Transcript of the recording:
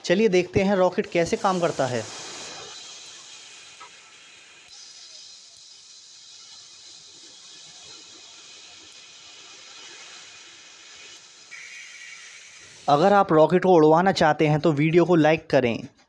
चलिए देखते हैं रॉकेट कैसे काम करता है। अगर आप रॉकेट को उड़वाना चाहते हैं तो वीडियो को लाइक करें।